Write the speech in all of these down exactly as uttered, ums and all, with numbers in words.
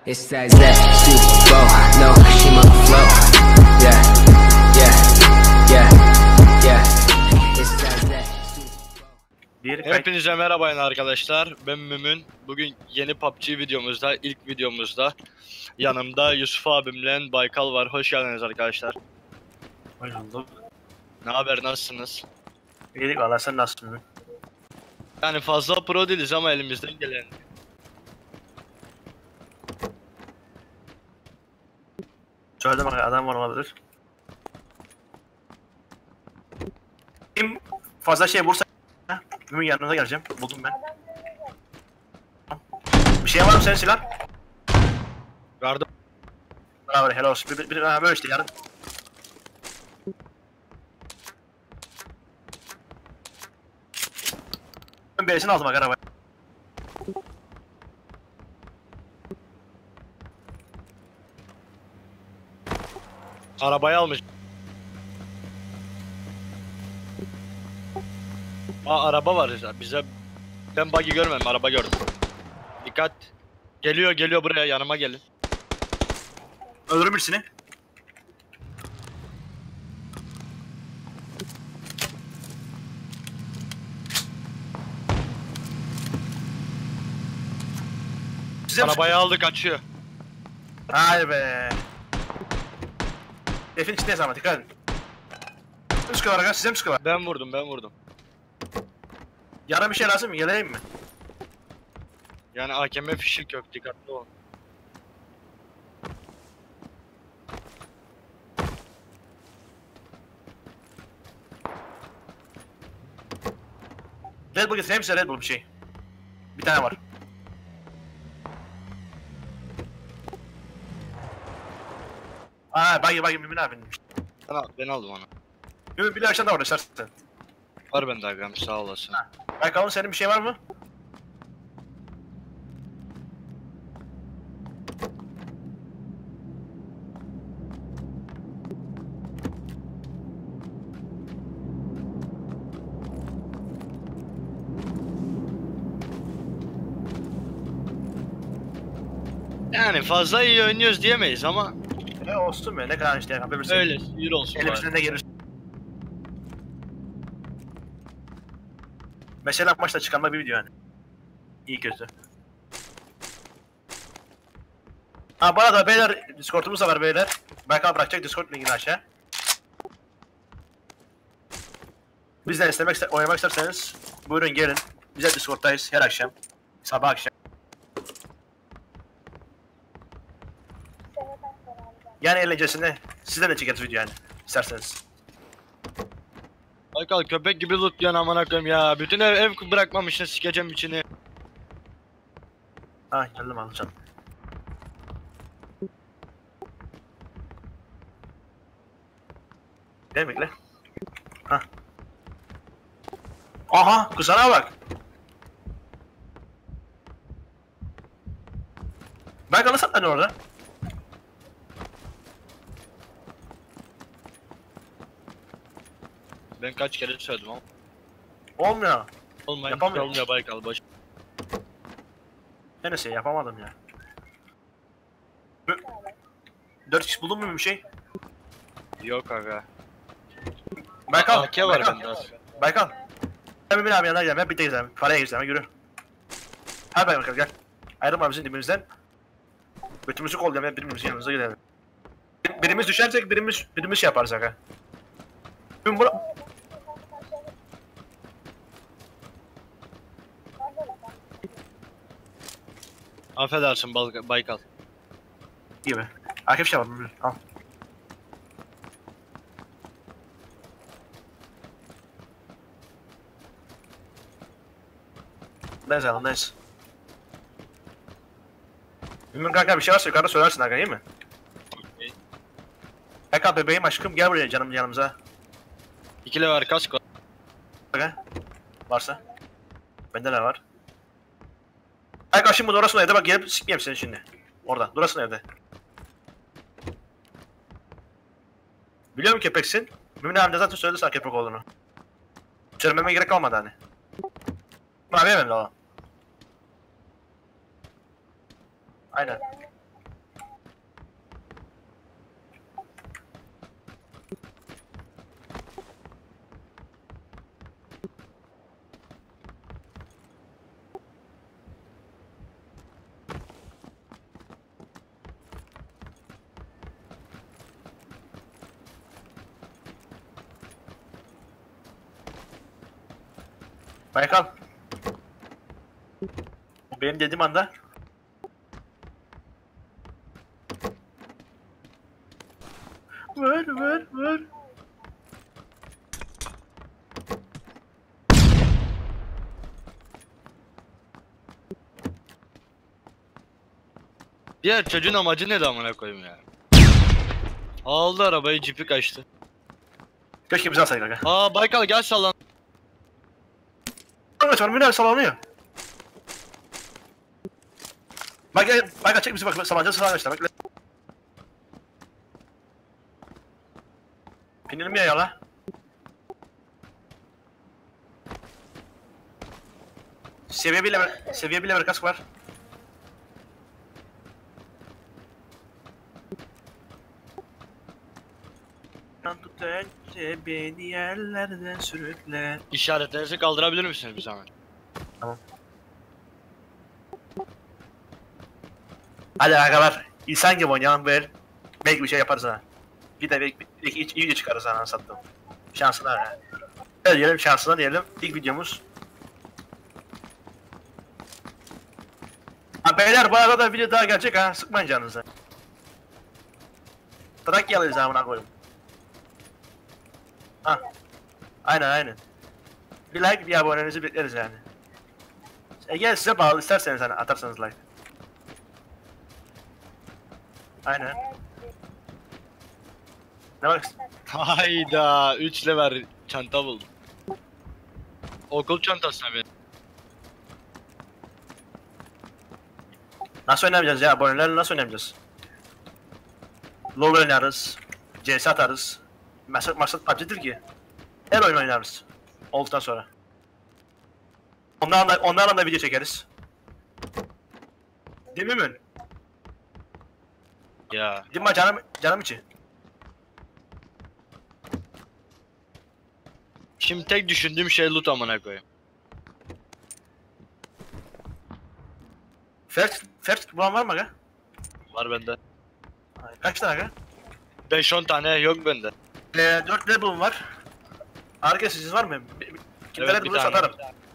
It's that zesty flow, no, she my flow. Yeah, yeah, yeah, yeah. It's that zesty flow. Hepinize merhaba arkadaşlar. Ben Mümin. Bugün yeni P U B G videomuzda, ilk videomuzda yanımda Yusuf abimle Baykal var. Hoş geldiniz arkadaşlar. Hoş bulduk. Ne haber, nasılsınız? İyilik valla, sen nasılsın? Yani fazla pro değiliz ama elimizden gelen. Şöyle bak, adam var olabilir. Kim fazla şey vursa Mümin yanınıza geleceğim. Buldum ben. Bir şey var mı senin silah? Gardım. Bravo, helal olsun. Bir, bir, bir, böyle işte yarın. Ben birisini aldım bak arabaya. Arabayı almış. Aa, araba var bize. Ben buggy görmedim, araba gördüm. Dikkat. Geliyor geliyor buraya, yanıma gelin. Öldürün birisini. Size Arabayı aldı, kaçıyor. Hayır be. Efin içindeyiz ama dikkat edin. Size mi sıkıyorlar aga? Size mi sıkıyorlar? Ben vurdum ben vurdum. Yarın bir şey lazım mı? Geleyim mi? Yani A K M fişik yok, dikkatli olun. Red Bull getireyim size, Red Bull bir şey. Bir tane var. Aa, bagi bagi Mümin abinin. Ben, al, ben aldım onu. Mümin bir de aşağıda var istersen. Var bende agam, sağ olasın. Bakalım senin bir şey var mı? Yani fazla iyi oynuyoruz diyemeyiz ama E olsun be, ne kadar işte yapabilirsin. öyle sinir olsun bari. Elimizden de gelir. Mesela maçta çıkanma bir video yani. İyi kötü. Ha, bana da beyler, Discord'umuz da var beyler. Baykal bırakacak Discord linkini aşağı. Bizden istemek, ister, oynamak isterseniz buyurun gelin. Biz de Discord'dayız her akşam. Sabah akşam. Yani eğlencesine sizden de çekeriz video yani isterseniz. Baykal köpek gibi loot yan amına koyayım ya. Bütün ev, ev bırakmamışsın, sikeceğim içini. Ha, geldim alacağım. Gel bekle. Ha. Aha, kızana bak. Baykal nasıl atladın orada? Ben kaç kere söyledim ama. Olmuyor. Olmayınca Yapamıyor. olmuyor Baykal baş. Neyse yapamadım ya. Dört kişi buldun mu bir şey? Yok aga. Baykal. A K var Baykal. bende az. Baykal. Sen bir abi yanına gel. Ben birlikte gidelim. Paraya gidelim. Yürü. Hadi Baykal gel. Ayrılma bizim dibimizden. Götümüzü kollayalım. Birimizin yanımıza gidelim. Bir- Birimiz düşersek birimiz birimiz şey yaparız aga. Şimdi bunu... Affedersin Bal- Baykal. gibi. Akif şey var. Al. Neyse anlayız. Mümin kanka bir şey varsa yukarıda söylersin aga, iyi mi? Okay. Kanka bebeğim aşkım gel buraya canım yanımıza. İki lever kask var. Aga. Varsa. Bende ne var? Kanka şimdi durasın evde bak, gelip sikmeyeyim seni şimdi. Orada durasın evde. Biliyorum köpeksin. Mümin abi de zaten söyledi sana köpek olduğunu. Söylememe gerek kalmadı hani. Mavi hemen o. Aynen. Baykal. Benim dediğim anda. Vur vur vur. Diğer çocuğun amacı ne de amına koyayım ya. Aldı arabayı, cipi kaçtı. Keşke bizi alsaydık aga. Aa Baykal gel sallan. Arkadaşlar Münir sallanıyor. Bak gel, Baykal çek bizi bak, Sabancı sıra arkadaşlar bak. Pinelim ya yala. Seviye bile seviye bile bir kask var. Tut önce beni yerlerden sürükle. İşaretlerinizi kaldırabilir misiniz bir zahmet? Hadi arkadaşlar, insan gibi oynayalım böyle. Belki bir şey yaparız ha. Bir de belki, belki iyi video çıkarız ha sattım. Şansına ha. Evet diyelim şansına diyelim. İlk videomuz. Ha beyler bu arada video daha gelecek ha. Sıkmayın canınızı. Trakyalıyız amına koyayım. Ha. Aynen aynen. Bir like bir abonenizi bekleriz yani. Eğer size bağlı isterseniz hani atarsanız like. Aynen. Ne bak? Hayda, üç lever çanta buldum. Okul çantası abi. Nasıl oynamayacağız ya? Abonelerle nasıl oynamayacağız? LoL oynarız. C S atarız. Maksat maksat P U B G'dir ki. Her oyun oynarız. Olduktan sonra. Onlarla, onlarla da video çekeriz. Değil mi Mün? Ya. Değil mi canım, canım içi? Şimdi tek düşündüğüm şey loot amına koyayım. First, first bulan var mı aga? Var bende. Kaç tane aga? beş on tane yok bende. Ee, dört Red Bull'um var. Arkadaşlar siz var mı? Kimde Evet, Red bir Bull'u tane. satarım.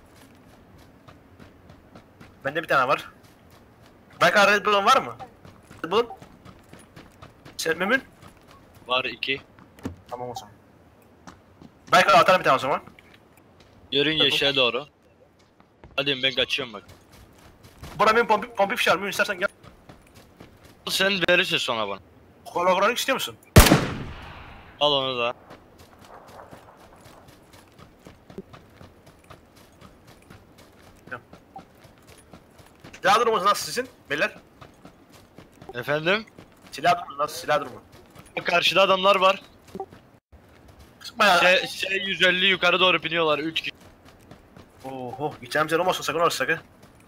Bende bir tane var. Baykal Red Bull'un var mı? Red Bull'un? Sen Mümin? Var iki. Tamam o zaman. Baykal atarım bir tane o zaman. Yürün yeşile doğru. Hadi ben kaçıyorum bak. Bura benim pompi, pompi fişer Mümin istersen gel. Sen verirsin sonra bana. Hologramik istiyor musun? Al onu da. Silah durumunuz nasıl sizin? Beyler? Efendim? Silah durumunuz nasıl? Silah durumu. Karşıda adamlar var. Sıkma ya. Şey, şey yüz elli yukarı doğru biniyorlar üç kişi. Oho, gideceğimiz yer olmasın sakın orası sakın.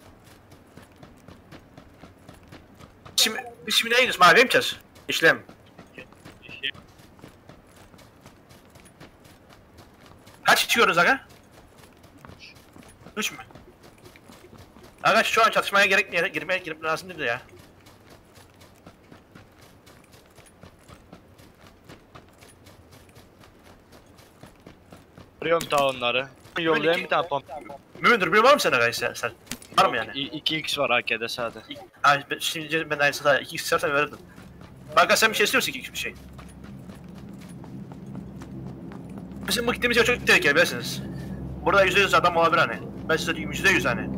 Şimdi, biz şimdi ne gidiyoruz? Maviye mi gideceğiz? İşlem. Kaç içiyoruz aga? Üç mü? Aga şu an çatışmaya gerekmeye girmeye girip lazım değil ya. Arıyorum ta onları. Yollayayım bir tane pomp. Müdür bir var mı sana aga sen? sen? Var mı yani? iki x var A K'de sade. Ay ben- şimdi ben de aynısı daha iki istersen verirdim. Bak sen bir şey istiyorsun ki iki bir şey. Bizim bu gittiğimiz yer çok tehlikeli bilirsiniz. Burada yüzde yüz adam olabilir hani. Ben size diyeyim yüzde yüz hani.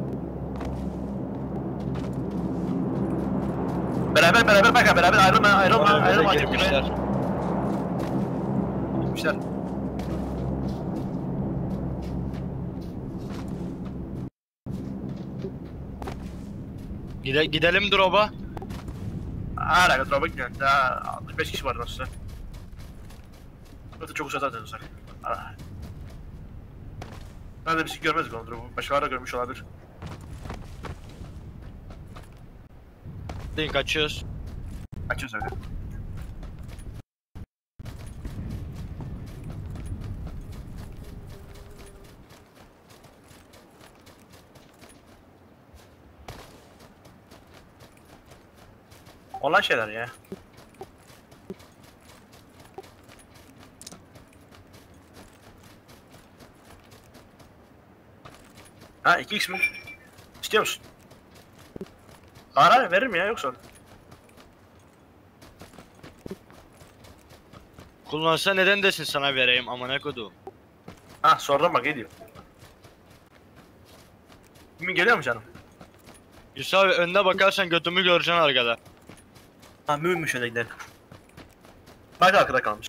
Beraber beraber bak beraber ayrılma ayrılma Oraya ayrılma böyle ayrılma. girmişler. Gitmişler. Gide gidelim drop'a. Hala kadar gitmiyor. Daha altmış beş kişi var nasılsa. Zaten çok uzak uzak. Ben de bir şey görmezdik onu durumu. Başkaları da görmüş olabilir. Değil kaçıyoruz. Açıyoruz öyle. Olan şeyler ya. Ha iki x mi? İstiyor musun? Ara veririm ya yoksa. Kullansa neden desin sana vereyim amına kodum. Ha sordum bak iyi diyor. Kimin geliyor mu canım? Yusuf abi önüne bakarsan götümü göreceksin arkada. Ha mühümmüş öyle gidelim. Bak arkada kalmış.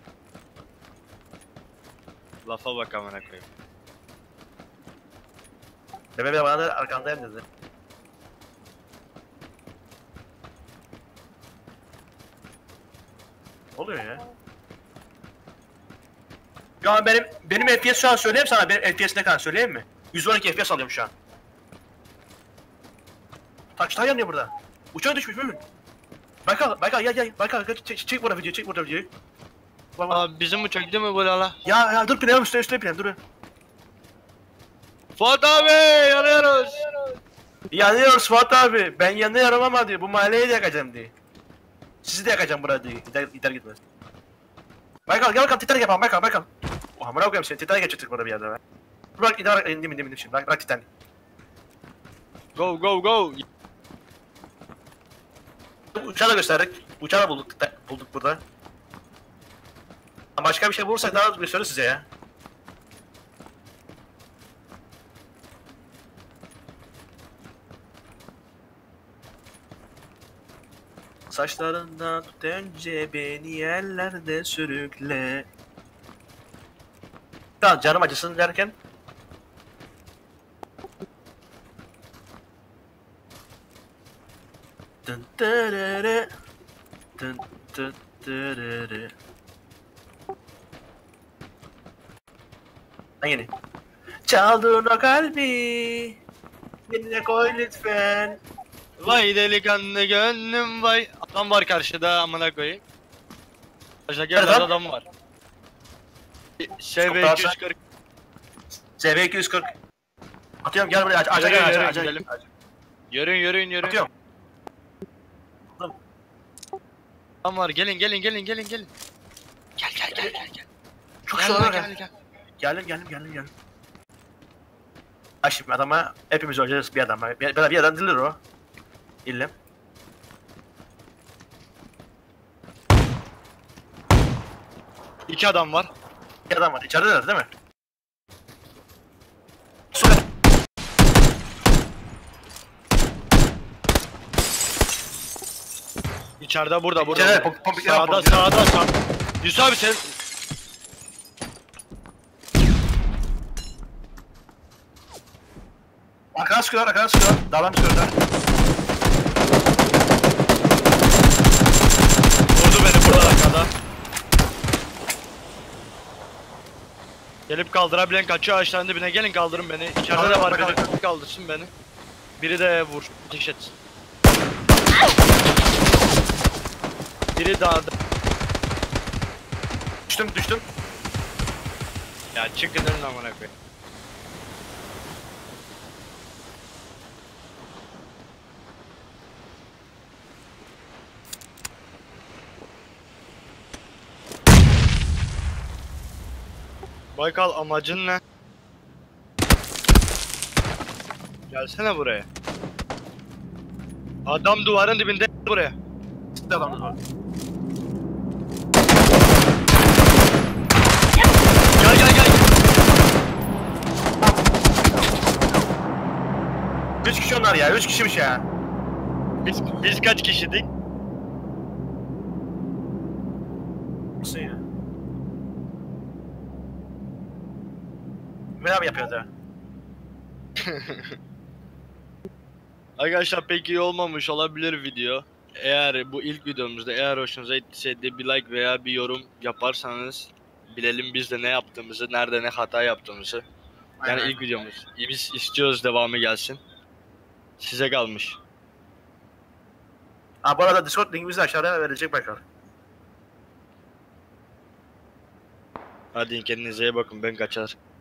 Lafa bak amına koyayım. Bebe bebe bana da arkandayım dedi. Ne oluyor ya? Ya benim benim F P S şu an söyleyeyim sana, benim F P S ne kadar söyleyeyim mi? yüz on iki F P S alıyorum şu an. Taşlar yanıyor burada. Uçağa düşmüş mü? Baykal, Baykal gel gel. Baykal gel, çek, çek burada videoyu, çek burada videoyu. Bak, bak. Abi bizim uçak değil mi bu lala? Ya ya dur pinelim üstüne üstüne pinelim dur. Fuat abi yanıyoruz. Yanıyoruz Fuat abi. Ben yanıyorum ama diyor. Bu mahalleyi de yakacağım diye. Sizi de yakacağım burada diye. Gider, gider gitmez. Baykal gel bakalım Titanik yapalım Baykal Baykal. Oh amına koyayım seni Titanik geçirdik burada bir yerde be. Bırak gider indim indim indim şimdi. Bırak, bırak Titanik. Go go go. Uçağı da gösterdik. Uçağı da bulduk, da- bulduk burada. Başka bir şey bulursak daha gösteririz size ya. Saçlarından tut önce beni yerlerde sürükle. Ya canım acısın derken. Dın dırırı. Dın dın dırırı. Hangini? Çaldığın o kalbi benimle koy lütfen. Vay delikanlı gönlüm vay. Adam var karşıda amına koyayım. Karşıda gel Nerede? adam var. S V iki yüz kırk. S V iki yüz kırk. Atıyorum gel buraya aç aç Yürü, aç aç yürü, aç gidelim. aç. Yürüyün yürüyün yürüyün. Atıyorum. Adam var gelin gelin gelin gelin gelin. Gel gel gel gel gel. Çok Gel, zor gel, gel. gel, gel. Geldim geldim geldim geldim. Ha şimdi adama hepimiz öleceğiz bir adam. Bir, bir, bir adam dilir o. İllim. İki adam var. Bir adam var. İçerideler değil mi? Süper. İçeride burada burada. İçeride, burada. pom- pompik- Sağda pompik- sağda sağda. Yusuf abi sen. Arkadan sıkıyorlar arkadan sıkıyorlar. Dağdan sıkıyorlar. Vurdu beni burada arkada. Gelip kaldırabilen kaçıyor ağaçların dibine gelin kaldırın beni. İçeride de var Bakalım, biri kaldırsın beni. Biri de vur. Ateş etsin. Biri dağda. Düştüm düştüm. Ya çıkın önüne amına koyayım. Baykal amacın ne? Gelsene buraya. Adam duvarın dibinde buraya. Sıktı adamlar var. Gel gel gel. Üç kişi onlar ya. Üç kişiymiş ya. Biz biz kaç kişiydik? Nasıl ya? Ne abi yapıyordu ya? Arkadaşlar pek iyi olmamış olabilir video. Eğer bu ilk videomuzda eğer hoşunuza gittiyse de bir like veya bir yorum yaparsanız bilelim biz de ne yaptığımızı, nerede ne hata yaptığımızı. Yani Aynen. ilk videomuz. Biz istiyoruz devamı gelsin. Size kalmış. Ha bu arada Discord linkimizi aşağıya verecek bakalım. Hadi kendinize iyi bakın ben kaçar.